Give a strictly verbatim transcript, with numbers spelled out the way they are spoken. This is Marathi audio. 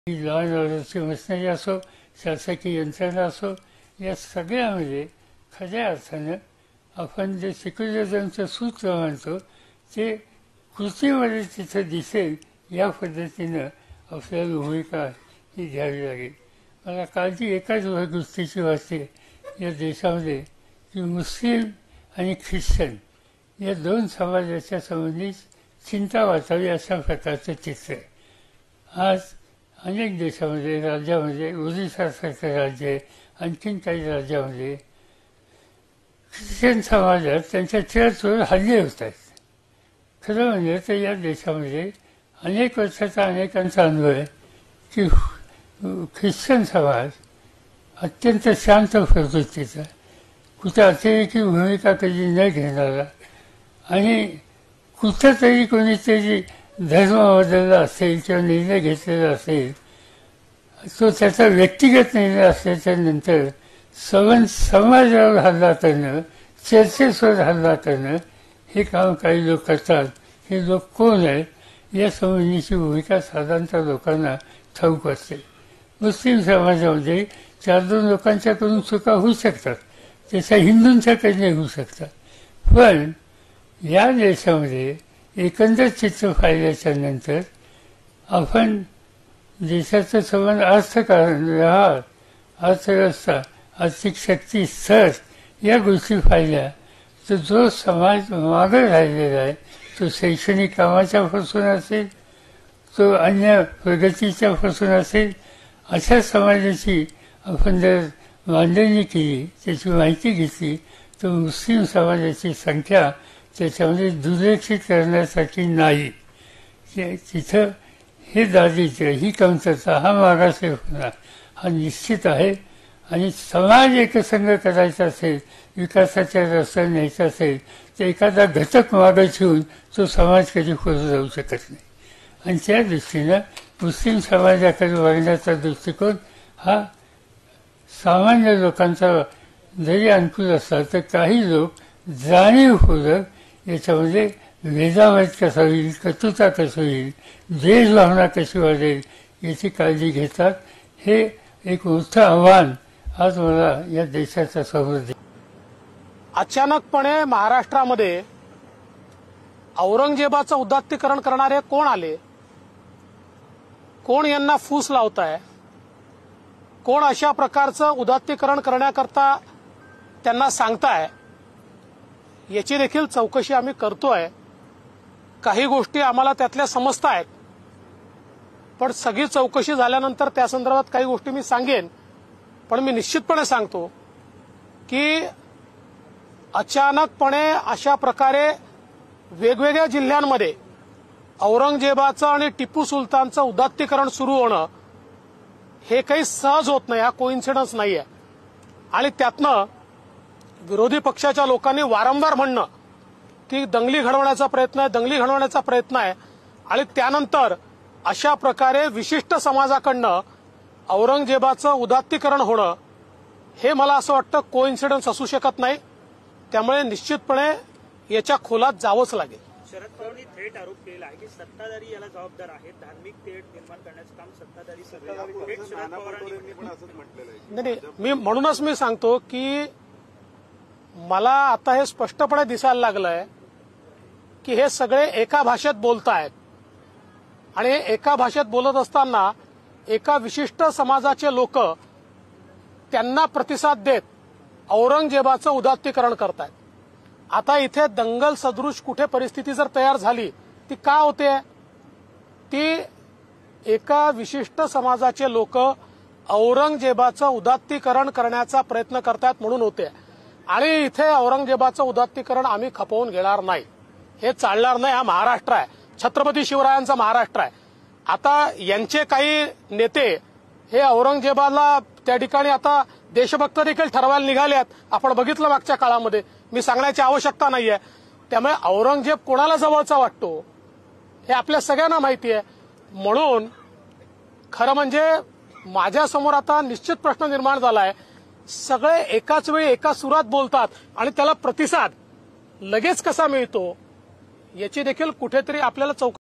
लॉ अँड ऑर्डरची मशिनरी असो, शासकीय यंत्रणा असो, या सगळ्यामध्ये खऱ्या अर्थानं आपण जे सेक्युलरिझमचं सूत्र म्हणतो ते कृतीमध्ये तिथं दिसेल या पद्धतीनं आपल्याला भूमिका ही घ्यावी लागेल. मला काळजी एकाच गोष्टीची वाटते या देशामध्ये की मुस्लिम आणि ख्रिश्चन या दोन समाजाच्या संबंधी चिंता वाटावी अशा प्रकारचं चित्र आहे. आज अनेक देशामध्ये, राज्यामध्ये, ओरिसासारखं राज्य आहे, आणखीन काही राज्यामध्ये ख्रिश्चन समाजात त्यांच्या चर्चवर हल्ले होत आहेत. खरं म्हणजे तर या देशामध्ये अनेक वर्षाचा अनेकांचा अनुभव आहे की ख्रिश्चन समाज अत्यंत शांत प्रवृत्तीचा, कुठे अतिरेकी भूमिका कधी न घेणारा आणि कुठंतरी कोणीतरी धर्म बदलला असेल किंवा निर्णय घेतलेला असेल तो त्याचा व्यक्तिगत निर्णय असल्याच्या नंतर सवन समाजावर हल्ला करणं, चर्चेवर हल्ला करणं हे काम काही लोक करतात. हे लोक कोण आहेत या संबंधीची भूमिका साधारणतः लोकांना ठाऊक असते. मुस्लिम समाजामध्ये चार दोन लोकांच्याकडून चुका होऊ शकतात, त्याच्या हिंदूंच्याकडे होऊ शकतात, पण या देशामध्ये एकंदर चित्र पाहिल्याच्या नंतर आपण देशाचं संबंध अर्थकारण, व्यवहार, अर्थव्यवस्था, आर्थिक शक्ती, स्तर या गोष्टी पाहिल्या तर जो समाज मागे राहिलेला आहे तो शैक्षणिक कामाच्या पासून असेल, तो अन्य प्रगतीच्या पासून असेल, अशा समाजाची आपण जर मांडणी केली, त्याची माहिती घेतली तर मुस्लिम समाजाची संख्या त्याच्यामध्ये दुर्लक्षित करण्यासाठी नाही. तिथं हे दारिद्र्य, ही कमतरता, हा मागासलेपणा हा निश्चित आहे. आणि समाज एकसंघ करायचा असेल, विकासाच्या रस्त्यावर न्यायचा असेल तर एखादा घटक मागे ठेवून तो समाज कधी पुढे जाऊ शकत नाही. आणि त्या दृष्टीनं मुस्लिम समाजाकडे वागण्याचा दृष्टिकोन हा सामान्य लोकांचा जरी अनुकूल असला तर काही लोक जाणीवपूर्वक याच्यामध्ये भेदाभेद कसा होईल, कटुता कशी होईल, द्वेष भावना कशी वाढेल याची काळजी घेतात. हे एक मोठं आव्हान आज मला या देशाच्या समोर आहे. अचानकपणे महाराष्ट्रामध्ये औरंगजेबाचं उदात्तीकरण करणारे कोण आले? कोण यांना फूस लावताय? कोण अशा प्रकारचं उदात्तीकरण करण्याकरता त्यांना सांगताय? याची देखील चौकशी आम्ही करतोय. काही गोष्टी आम्हाला त्यातल्या समजतायत, पण सगळी चौकशी झाल्यानंतर त्या संदर्भात काही गोष्टी मी सांगेन. पण मी निश्चितपणे सांगतो की अचानकपणे अशा प्रकारे वेगवेगळ्या जिल्ह्यांमध्ये औरंगजेबाचं आणि टिपू सुलतानचं उदात्तीकरण सुरू होणं हे काही सहज होत नाही, हा कोइन्सिडन्स नाही आहे. आणि त्यातनं विरोधी पक्षाच्या लोकांनी वारंवार म्हणणं की दंगली घडवण्याचा प्रयत्न आहे, दंगली घडवण्याचा प्रयत्न आहे, आणि त्यानंतर अशा प्रकारे विशिष्ट समाजाकडनं औरंगजेबाचं उदात्तीकरण होणं हे मला असं वाटतं कोइन्सिडन्स असू शकत नाही. त्यामुळे निश्चितपणे याच्या खोलात जावंच लागेल. शरद पवारांनी थेट आरोप केला आहे की सत्ताधारी याला जबाबदार आहेत. धार्मिक तेढ निर्माण करण्याचं काम सत्ताधारी शरद पवारांनी नाही. मी म्हणूनच मी सांगतो की मला आता हे स्पष्टपणे दिसायला लागलंय की हे सगळे एका भाषेत बोलतायत आणि एका भाषेत बोलत असताना एका विशिष्ट समाजाचे लोक त्यांना प्रतिसाद देत औरंगजेबाचं उदात्तीकरण करतायत. आता इथे दंगल सदृश कुठे परिस्थिती जर तयार झाली ती का होते? ती एका विशिष्ट समाजाचे लोक औरंगजेबाचं उदात्तीकरण करण्याचा प्रयत्न करतायत म्हणून होते. आणि इथे औरंगजेबाचं उदात्तीकरण आम्ही खपवून घेणार नाही, हे चालणार नाही. हा महाराष्ट्र आहे, छत्रपती शिवरायांचा महाराष्ट्र आहे. आता यांचे काही नेते हे औरंगजेबाला त्या ठिकाणी आता देशभक्त देखील ठरवायला निघालेत. आपण बघितलं मागच्या काळामध्ये, मी सांगण्याची आवश्यकता नाहीये. त्यामुळे औरंगजेब कोणाला जवळचा वाटतो हे आपल्या सगळ्यांना माहिती आहे. म्हणून खरं म्हणजे माझ्यासमोर आता निश्चित प्रश्न निर्माण झालाय. सगळे एकाच वेळी एका सुरात बोलतात आणि त्याला प्रतिसाद लगेच कसा मिळतो याची देखील कुठेतरी आपल्याला चौकशी